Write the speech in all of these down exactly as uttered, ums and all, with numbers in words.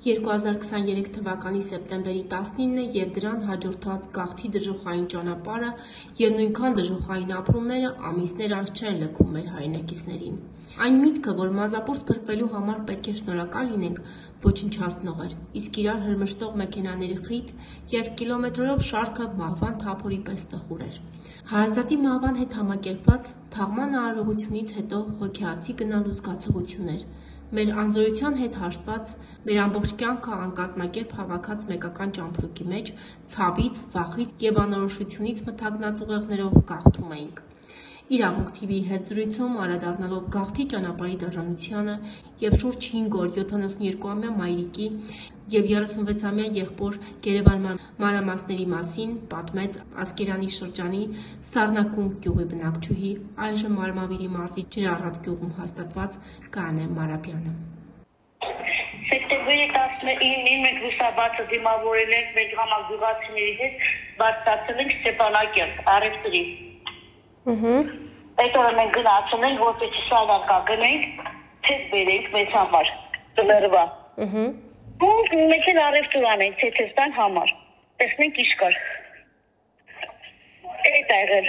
երկու հազար քսաներեք թվականի սեպտեմբերի տասնինը և դրան հաջորդած գաղթի դժոխային ճանապարհը և նույնքան դժոխային ապրումները ամիսներ անց չեն լքում մեր հայրենակիցներին։ Այն միտքը, որ մազապուրս փրկվելու համար պետք է շնորհակալ լինենք, ոչնչացնող էր, իսկ իրար հրմշտող մեքենաների խիտ և կիլոմետրերով շարքը մահվան թափորի պես տխուր էր։ Հարազատի մահվան հետ համակերպված թաղման արարողությունից հետո հոգեհացի գնալու զգացողություն էր։ Մեր անզորության հետ հաշտված, մեր ամբողջ կյանքը անկազմակերպ հավաքած մեկական ճամպրուկի մեջ, ցավից, վախից և անորոշությունից մթագնած ուղեղներով գաղթում էինք։ Իրավունք թիվիի հետ զրույցում անդրադառնալով գաղթի ճանապարհի դաժանությանը և շուրջ հինգ օր յոթանասունյոթամյա մայրիկի և երեսունվեցամյա եղբոր Գերեվան մանրամասների մասին, պատմեց Ասկերանի շրջանի Սառնակունք գյուղի բնակչուհի, այժմ Արմավիրի մարզի Ջրառատ գյուղում հաստատված Գայանե Մարաբյանը։ Սեպտեմբերի տասնինին մենք լուսաբացը դիմավորել ենք մեր համագյուղացիների հետ, բարձրացել ենք Ստեփանակերտ, առևտրի։ Այդ օրը մենք գնացել ենք, որպեսզի սալարկա գնենք, թեթ բերենք մեզ համար, ծլրվա։ Ու մեկ էլ առևտուր անենք, թեթեստան համար, տեսնենք ինչ կար։ Այդ աղել։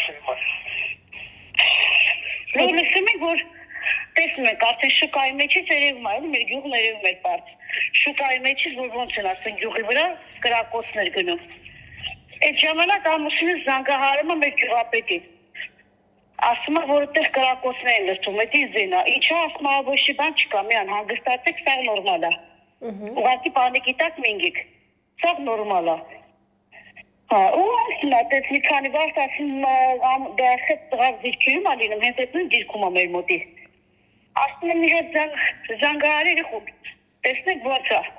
Որ լսում ենք, որ տեսնում ենք, արդեն շուկայի մեջից երևում է, մեր գյուղն երևում էր բարձ։ Շուկայի մեջից, որ ոնց են ասեն գյուղի վրա, կրակոցներ գնում։ Այդ ժամանակ ամուսինս զանգահարում է մեր գյուղապետին։ Ասում է, որ այդտեղ կրակոցներ են լսում, դա զենա։ Ինչա ասում է, ոչ մի բան չկա, մի անհանգստացեք, սա նորմալ է։ Ուղղակի պանիկի տակ մինգիկ։ Սա նորմալ է։ Հա, ու ասում է, այդպես մի քանի վարդ ասում դա հետ տղար դիրքերում է լինում, հենց այդ նույն դիրքում է մեր մոտի։ Ասում եմ, մի հատ զանգահարի երեխում, տեսնեք ոնց է։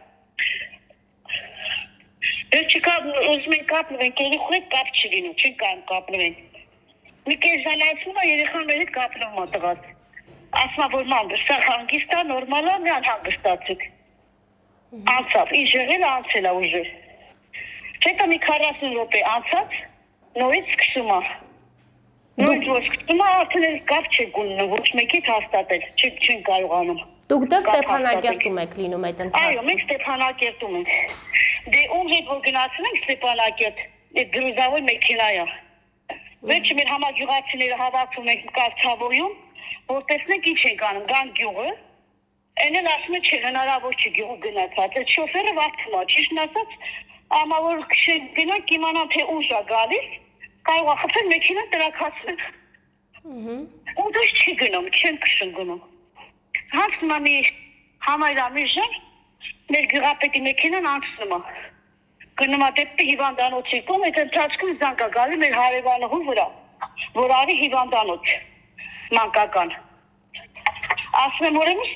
Դες չկա, ուզում ենք կապնվենք, երեխու հետ կապ չլինում, չենք կարող կապնվենք։ Մի կես ժամ ասում է, երեխան մեր հետ կապնվում է տղաս։ Ասում է, որ ման, սա հանգիստ է, նորմալ է, մի անհանգստացեք։ Անցավ, ինչ եղել է, անցել է ուժեր։ Հետո մի քառասուն րոպե անցած, նորից սկսում է։ Նորից որ սկսում է, արդեն էլ կապ չեք ունենում, ոչ մեկից հաստատել, չեն կարողանում։ Դուք դեռ Ստեփանակերտում եք լինում այդ ընթացքում։ Այո, մենք Ստեփանակերտում ենք։ Դե ում հետ որ գնացել ենք Ստեփանակերտ, այդ գրուզավոր մեքենա է։ Վերջը մեր համագյուղացիները հավաքվում ենք Կարծավորում, որ տեսնենք ինչ ենք անում, գան գյուղը, այն էլ ասում է չէ, հնարավոր չի գյուղը գնացած, այդ շոֆերը վարդում է, ճիշտն ասած, ամա որ քշենք գնանք, իմանան թե ուժ է գալիս, կարող է խփել մեքենան տրաքացնել։ Ու դες չի գնում, չեն քշում գնում։ Հասնում է մի համայրամի ժամ, մեր գյուղապետի մեքենան անցնում է։ Գնում է դեպի հիվանդանոցի կողմ, այդ ընթացքում զանգ է գալի մեր հարևանուհու վրա, որ արի հիվանդանոց մանկական։ Ասում եմ ուրեմն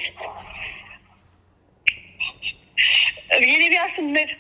երևի ասում մեր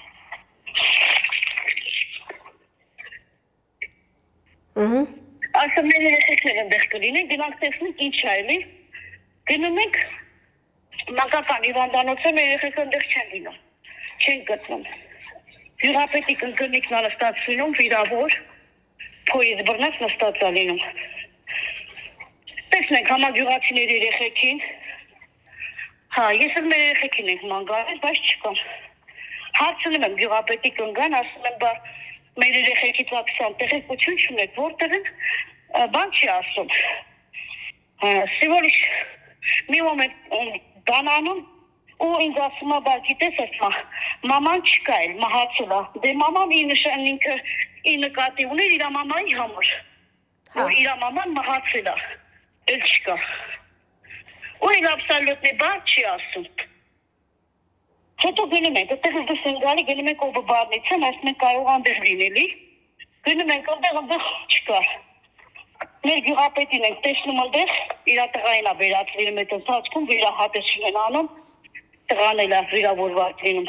ասում մեր երեխեքներ այնտեղ կլինեն, գնանք տեսնենք ինչ է էլի։ Գնում ենք մանկական հիվանդանոցը, մեր երեխեքը այնտեղ չեն լինում, չեն գտնում։ Գյուղապետի կնկնիկն է նստած լինում, վիրավոր, փորից բռնած նստած է լինում։ Տեսնենք համագյուղացիների երեխեքին, հա, ես էլ մեր երեխեքին ենք ման գալիս, բայց չկան։ Հարցնում եմ գյուղապետի կնգան, ասում եմ, բա մեր երեխեքից ակսան տեղեկություն չունեք, որտեղ են, բան չի ասում։ Սիվորիշ մի մոմենտ բանանում, ու ինձ ասում է, բա գիտես ասма, մաման չկա էլ, մահացել է։ Դե մաման ինքը ի նկատի ուներ իր մամայի համար, որ իր մաման մահացել է, էլ չկա։ Ու իր աբսոլյուտնի բան չի ասում։ Հետո գնում ենք, այդտեղ դες են գալի, գնում ենք օբը բարնիցան, ասում ենք կարող անդեղ լինելի, գնում ենք անդեղ, անդեղ չկա։ Մեր գյուղապետին ենք տեսնում անդեղ, իր տղային է վերած լինում այդ ընթացքում, վիրահատություն են անում, տղան էլ է վիրավորված լինում։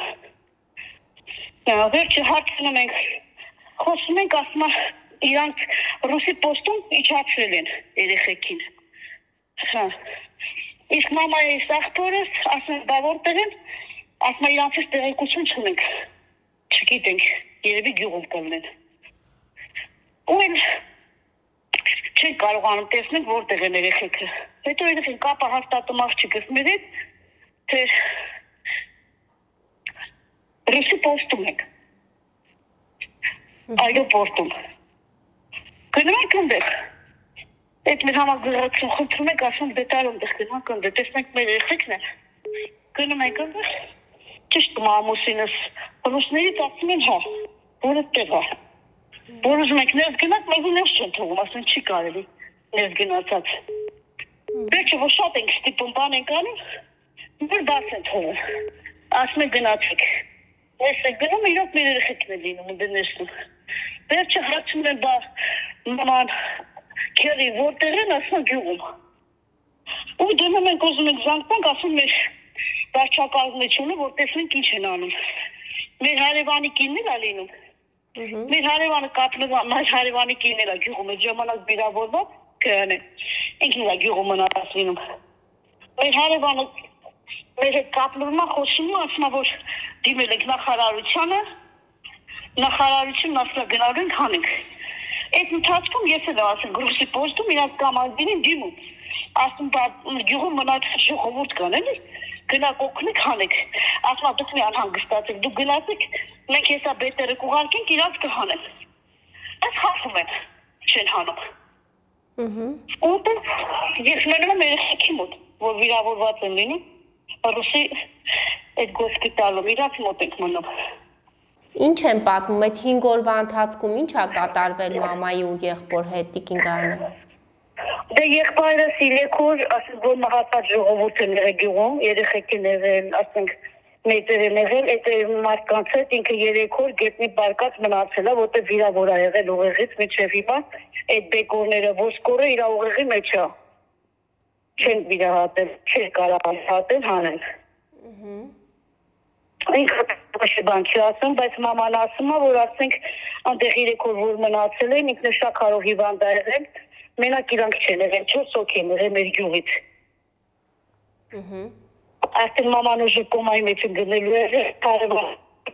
Վերջը հարցնում ենք, խոսում ենք, ասում է, իրանք ռուսի պոստում իջացրել են երեխեքին։ Իսկ մամայի աղբորս, ասում ենք, բա որտեղ են, ասում է, իրանցից տեղեկություն չունենք, չգիտենք, երևի գյուղում կլինեն։ Ու էլ չենք կարողանում տեսնենք որտեղ են երեխեքը։ Հետո երեխեն կապը հաստատում աղջիկս մեր հետ, թե Ռուսի պոստում եք։ Այրոպորտում։ Գնում եք այնտեղ։ Այդ մեր համագործակցություն խնդրում եք, ասում դետալում դեղ գնանք այնտեղ, տեսնենք մեր երեխեքն են։ Գնում եք այնտեղ։ Ճիշտ մամուսինս ռուսներից ասում են հա, որը տեղ է։ Որ ուզում եք ներս գնաք, մեզ ներս չեն թողում, ասում չի կարելի ներս գնացած։ Վերջը որ շատ ենք ստիպում բան ենք անում, որ բաց են թողում։ Ասում են գնացեք։ Ներս եք գնում, իրոք մեր երեխեքն են լինում ընդ ներսում։ Վերջը հարցնում են բա մաման քերի որտեղ են, ասում են գյուղում։ Ու դնում ենք ուզում ենք զանգանք, ասում մեր վարչակազմությունը, որ տեսնենք ինչ են անում։ Մեր հարևանի կինն էլ է լինում։ Մեր հարևանը կապնով, մեր հարևանի կինն էլ է գյուղում, այդ ժամանակ վիրավորված քրան է։ Ինքն էլ է գյուղում մնաց լինում։ Մեր հարևանը մեր հետ կապնովն է խոսում ու ասում է, որ դիմել ենք նախարարությանը, նախարարությունն ասում է գնալու ենք հանենք։ Այդ ընթացքում ես էլ ասեմ Ռուսի պոստում իրանց կամանդին դիմում։ Ասում բա գյուղում մնաց ժողովուրդ կան էլի։ Գնաք օգնեք հանեք։ Ասում դուք մի անհանգստացեք, դուք գնացեք, մենք հեսա բետերը կուղարկենք, իրանց կհանեն։ Այս խախում են, չեն հանում։ Ու ես մնում եմ երեխեքի մոտ, որ վիրավորված են լինում, Ռուսի այդ գոսպիտալում, իրանց մոտ ենք մնում։ Ինչ են պատմում, այդ հինգ օրվա ընթացքում ինչ է կատարվել մամայի ու եղբոր հետ Տիկին Գայանե։ Դե եղբայրս իլեքոր, ասենք որ մահացած ժողովուրդ են եղել գյուղում, երեխեք են եղել, ասենք մեծեր են եղել, այդ մարդկանց հետ ինքը երեք օր գետնի բարկած մնացել է, որտեղ վիրավոր է եղել ուղեղից մինչև հիմա, այդ բեկորները ոսկորը իր ուղեղի մեջ է։ Չեն վիրահատել, չէր կարող հատել հանել։ Ինքը ոչ բան չի ասում, բայց մաման ասում է, որ ասենք այնտեղ երեք օր որ մնացել են, ինքնաշաքարով հիվանդ է եղել, մենակ իրանք չեն եղել, չորս հոգի են եղել մեր գյուղից։ Արդեն մաման ուժը կոմայի մեջ են գնելու է, կարևոր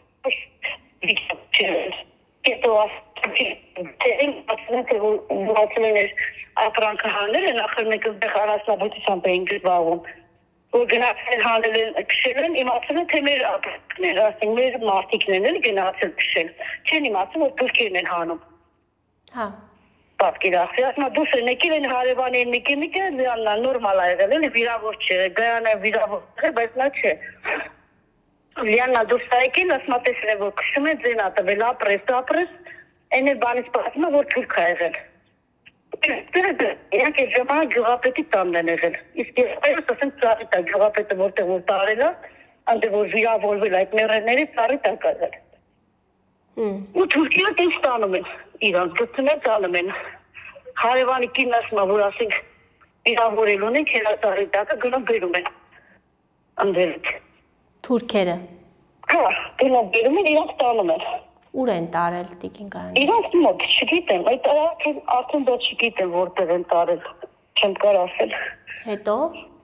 կետո ասում ասում էր ապրանքը հանել են, ախր մենք այնտեղ առասնաբույսությամբ էին զբաղվում, որ գնացել հանել են քշել են, իմացել են թե մեր ապրանքներ, ասենք մեր մարդիկն են էլ գնացել քշել, չեն իմացել որ թուրքերն են հանում։ Հա պատկերացրի, ասում դուս են եկել են հարևան են մեկի մեկը դրանա նորմալ է եղել, էլի վիրավոր չէ, Գայանե վիրավոր է, բայց նա չէ։ Լիանա դուս եկել, ասում տեսնել որ քշում է ձենա տվել, ապրես, ապրես, այն էլ բանից պատմում որ թուրք է եղել։ Իրանք այդ ժամանակ գյուղապետի տանն են եղել, իսկ եղբայրս ասենք ծառիտ է, գյուղապետը որտեղ որ տարել է, այնտեղ որ վիրավորվել այդ մեռելների ծառիտ է եղել։ Ու թուրքերը տես տանում են, իրանք գտնում են տանում են, հարևանի կինն ասում է, որ ասենք վիրավորել ունենք, հերացարի տակը գնում բերում են, ընդերից։ Թուրքերը։ Հա, գնում բերում են, իրանք տանում են։ Ուր են տարել Տիկին Գայանե։ Իրանք մոտ, չգիտեմ, այդ արդեն դա չգիտեմ որտեղ են տարել, չեմ կար ասել։ Հետո։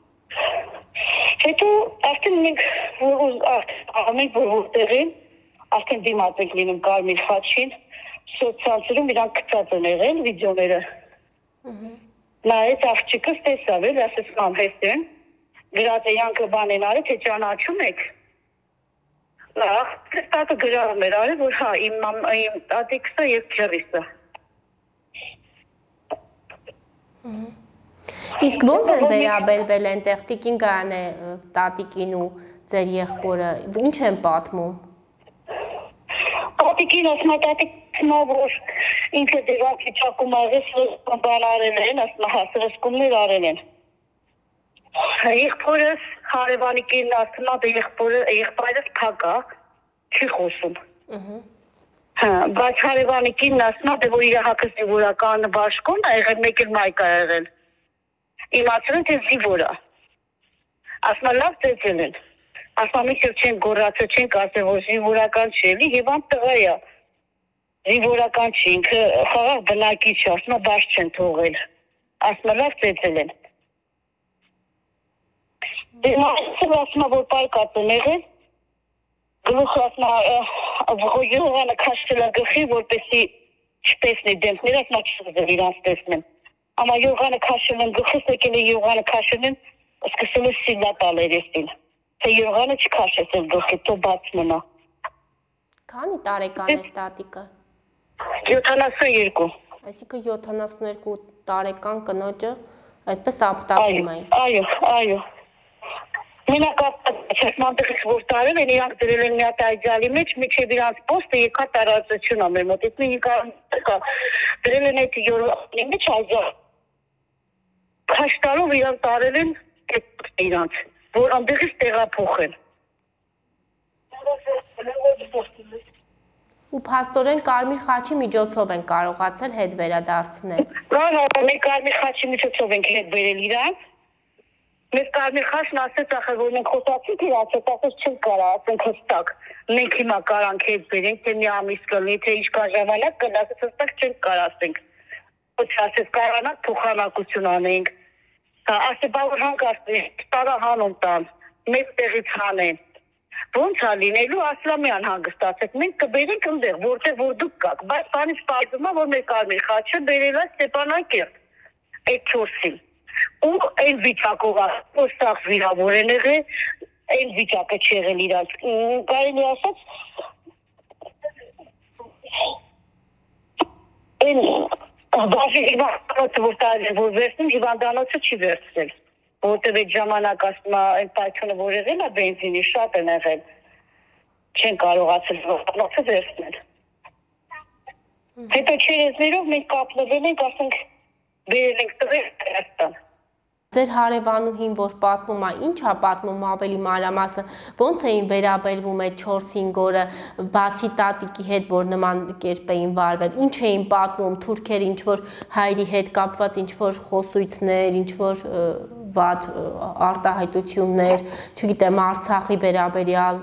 Հետո արդեն մենք ամենք որ որտեղ են, արդեն դիմաց ենք լինում Կարմիր խաչին, սոցցանցերում իրանք գծած են եղել վիդեոները։ Նայեց աղջիկս տեսավ էլ, ասես մամ հեստ են, գրած է յանքը բան են արել, թե ճանաչում եք։ Նախ, կստատը գրարում էր արել, որ հա, իմ տատիկսը և քերիսը։ Իսկ ոնց են վերաբերվել այնտեղ Տիկին Գայանե տատիկին ու ձեր եղբորը, ինչ են պատմում։ Տատիկին ասում է տատիկն որ ինքը դրանք վիճակում աղես բան արել են, ասում է հա, սրսկումներ արել են։ Եղբորս հարևանի կինն ասում է եղբայրս փակ է, չի խոսում։ Բայց հարևանի կինն ասում է որ իր հակը զինվորական բաշխոն է եղել, մեկ էլ մայք է եղել։ Իմացել են թե զինվոր է։ Ասում է լավ ծեծել են։ Ասում է միշտ չեն գոռացել, չեն ասել որ զինվորական չի, էլի հիվանդ տղա է։ Զինվորական չի, ինքը խաղաղ բնակիչ է, ասում է բաց չեն թողել։ Ասում է լավ ծեծել են։ Դիմացել ասում է որ պարկած են եղել, գլուխը ասում է յուղանը քաշել է գլխի, որպեսզի չտեսնի դեմքները, ասում է չուզել իրանց տեսնեն։ Ամա յուղանը քաշել են գլխից, եկել է յուղանը քաշել են, սկսել է սիլա տալ երեսին, թե յուղանը չքաշես էլ գլխի, թող բաց մնա։ Քանի տարեկան էր տատիկը։ յոթանասունյոթ։ Այսինքն յոթանասունյոթ տարեկան կնոջը այդպես ապտակում է։ Այո, այո։ Մենակ չեմ որ տարել են իրանք դրել են մի հատ այջալի մեջ, միջև իրանք պոստը եկա տարածություն ա մեր մոտ։ Իսկ մի կա դրել են այդ յորի մեջ այջալ։ Քաշ տարով իրանք տարել են իրանք, որ այնտեղից տեղափոխեն։ Ու փաստորեն Կարմիր խաչի միջոցով են կարողացել հետ վերադարձնել։ Հա, մենք Կարմիր խաչի միջոցով ենք հետ վերել իրանք։ Մեզ Կարմիր խաչն ասեց ախր որ մենք խոսացինք իրաց հետ, ասեց չենք կարա, ասենք հստակ։ Մենք հիմա կարանք հետ վերենք, թե մի ամիս կլինի, թե ինչքան ժամանակ կլինի, ասեց հստակ չենք կարա ասենք։ Ոչ ասեց կարանանք փոխանակություն անենք։ Ասե բա որ հանգստի, տարա հանում տան, մեծ տեղից հանեն։ Ոնց է լինելու, Ասլամյան հանգստացեք, մենք կբերենք ընդեղ, որտեղ որ դուք կաք, բայց բանից պարզվում է, որ մեր Կարմիր խաչը բերել է Ստեփանակերտ, այդ չորսին։ Ու այն վիճակով է, որ սաղ վիրավոր են եղել, այն վիճակը չեղել իրանք։ Կարելի ասած, այն բաժի հիվանդանոցը, որ տարել են, որ վերցնում, հիվանդանոցը չի վերցրել, որտեղ այդ ժամանակ ասում է, այն պայթյունը, որ եղել է բենզինի, շատ են եղել, չեն կարողացել հիվանդանոցը վերցնել։ Հետո չերեզներով մենք կապնվել ենք, ասենք, բերել ենք տղեր Հայաստան։ Ձեր հարևանուհին, որ պատմում է, ինչ է պատմում ավելի մանրամասն, ոնց էին վերաբերվում այդ չորս-հինգ օրը, բացի տատիկի հետ, որ նման կերպ էին վարվել, ինչ էին պատմում թուրքերը, ինչ որ հայրի հետ կապված, ինչ որ խոսույթներ, ինչ որ վատ արտահայտություններ, չգիտեմ, Արցախի վերաբերյալ։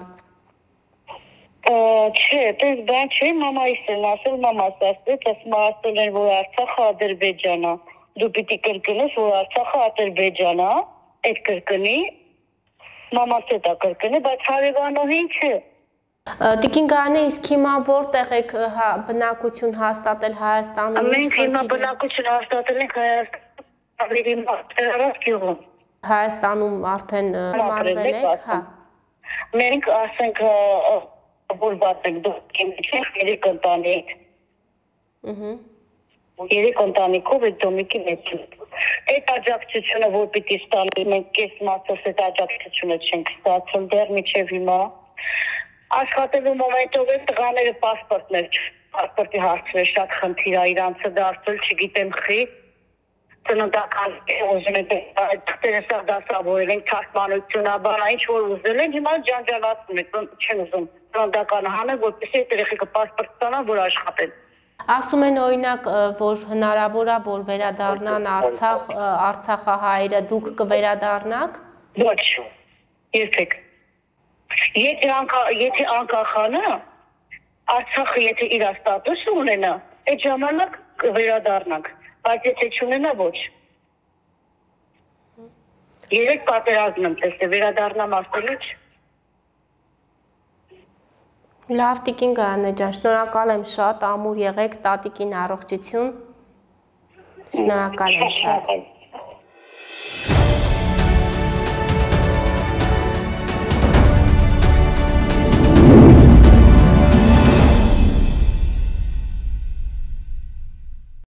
Չէ, դες բան չէ, մամայիս են ասել, մամաս ասել, ասում ասել են, որ Արցախը Ադրբեջան է։ Դու պիտի կրկնես, որ Արցախը Ադրբեջան է, այդ կրկնի, մամաս հետ է կրկնի, բայց հարևանուհին չէ։ Տիկին Գայանե, իսկ հիմա որտեղ եք բնակություն հաստատել Հայաստանում։ Մենք հիմա բնակություն հաստատել ենք Հայաստանում։ Հայաստանում արդեն մարվել եք, հա։ Մենք ասենք որ բացենք դուք ենք երեք ընտանիք։ Երեք ընտանիքով այդ դոմիկի մեջ։ Այդ աջակցությունը, որ պիտի ստանանք, մենք կես մասով այդ աջակցությունը չենք ստացել դեռ մինչև հիմա։ Աշխատելու մոմենտով են տղաները պասպորտներ, պասպորտի հարցեր շատ խնդիր է իրանցը դարձել, չգիտեմ խի։ Ծննդական ուզում են այդ թղթերը սաղ դասավորել են, թարգմանություն, բանա, ինչ որ ուզել են, հիմա ջանջալացնում են, չեն ուզում ծննդականը հանել, որպեսզի այդ երեխեքը պասպորտ ստանան, որ աշխատեն։ Ասում են օրինակ, որ հնարավոր է, որ վերադառնան Արցախ, Արցախահայերը, դուք կվերադառնաք։ Ոչ, երբեք։ Եթե անկախանա, Արցախը եթե իր ստատուս ունենա, այդ ժամանակ կվերադառնանք, բայց եթե չունենա, ոչ։ Երեք պատերազմ եմ տեսել, վերադառնամ ասելուչ։ Լավ, տիկին Գայանե ջան, շնորհակալ եմ շատ, ամուր եղեք, տատիկին առողջություն։ Շնորհակալ եմ շատ։